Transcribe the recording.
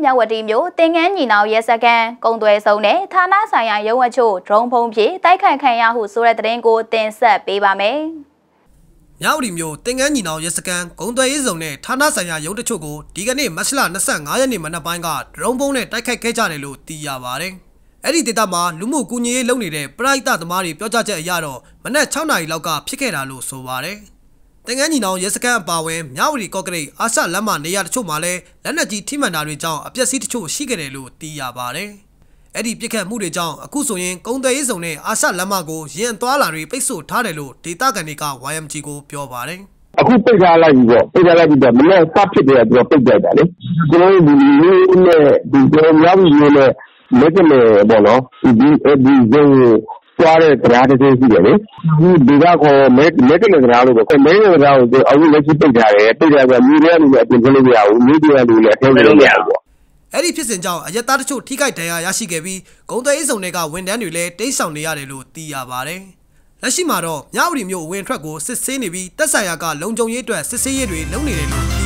ဝတီမျိုးတင်ငန်းညီနောင်ရဲစခန်းကုံသွဲဆုံးနဲ့ဌာနဆိုင်ရာရုံးအချို့ဒရုန်းဖုံးဖြင့်တိုက်ခိုက်ခံရဟုဆိုတဲ့သတင်းကိုတင်ဆက်ပေးပါမယ်။မြဝတီမျိုးတင်ငန်းညီနောင်ရဲစခန်းကုံသွဲရေးစုံနဲ့ဌာနဆိုင်ရာရုံးတချို့ကိုဒီကနေ့မတ်လ25ရက်နေ့မနက်ပိုင်းကဒရုန်းဖုံးနဲ့တိုက်ခိုက်ခဲ့ကြတယ်လို့သိရပါတယ်။အဲ့ဒီဒေသမှာလူမှုကူညီရေးလုပ်နေတဲ့ပရိသတ်သမားတွေပြောကြားချက်အရတော့မနက်6နာရီလောက်ကဖြစ်ခဲ့တာလို့ဆိုပါတယ်။တင်ငန်းညီနောင်ရဲစခန်းအပါအဝင်မြဝတီကော့ကရိတ်အာရှလမ်းမနေရာတချို့မှာလည်းလက်နက်ကြီးထိမှန်တာတွေကြောင့်အပျက်စီးတချို့ရှိခဲ့တယ်လို့သိရပါတယ်။အဲ့ဒီပြစ်ခတ်မှုတွေကြောင့်အခုဆိုရင်ကုန်းသွဲရေးစုံနဲ့အာရှလမ်းမကိုရင်သွားလာတွေပိတ်ဆို့ထားတယ်လို့ဒေသခံတွေက YMG ကိုပြောပါတယ်။အခုပိတ်ထားလိုက်ပြီပေါ့ပိတ်ထားလိုက်ပြီတော့မနေ့စဖြစ်တယ်ကပိတ်ကြတာလေကျွန်တော်ဒီမျိုးနဲ့ဒီကျွန်တော်မြဝတီမျိုးနဲ့လက်ကနေပေါ့နော်ဒီဇုံသွားတဲ့တရားတစ်ခုရှိတယ်လေဒီကခေါ်မဲကနေတရားလို့ပေါ့မဲကနေတရားကိုအခုလက်ရှိပိတ်ထားတယ်ပိတ်ထားကမြေထဲကနေအပြင်ထွက်လို့မရဘူးမြေထဲကနေလည်းအထက်လို့မရဘူးပေါ့အဲ့ဒီဖြစ်စဉ်ကြောင့်အရက်သားတချို့ထိခိုက်ဒဏ်ရာရရှိခဲ့ပြီးဂုံသွဲရေးစုံတွေကဝန်ထမ်းတွေလည်းတိတ်ဆောင်နေရတယ်လို့သိရပါတယ်လက်ရှိမှာတော့မြဝတီမြို့ဝင်ထွက်ကိုစစ်ဆေးနေပြီးတက်ဆိုင်ရာကလုံခြုံရေးအတွက်စစ်ဆေးရေးတွေလုပ်နေတယ်လို့